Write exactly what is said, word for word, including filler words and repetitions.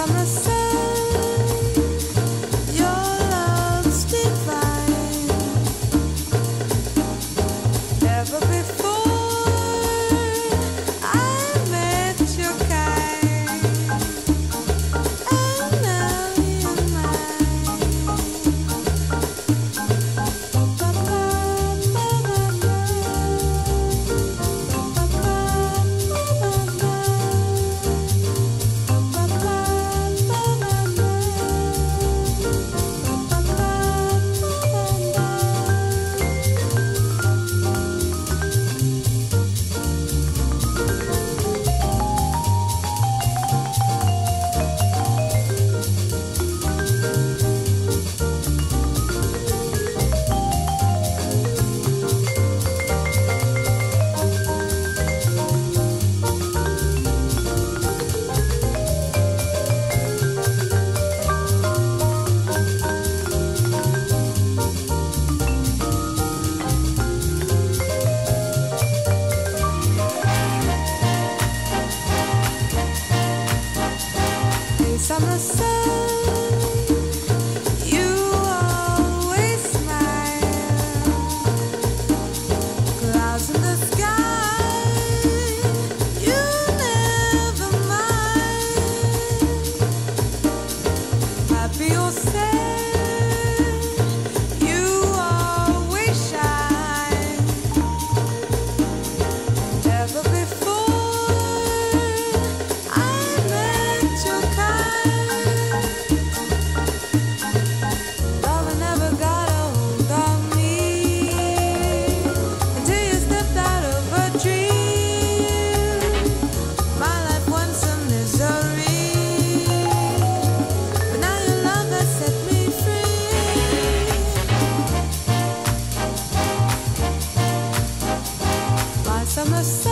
summer sun, your love's divine. Never before I met your kind, and now you're mine. Ba ba ba ba ba, ba ba ba ba ba. Summer sun, you always smile. Clouds in the sky, you never mind. Happy or sad, you always shine. Never before I met your kind. Summer sun.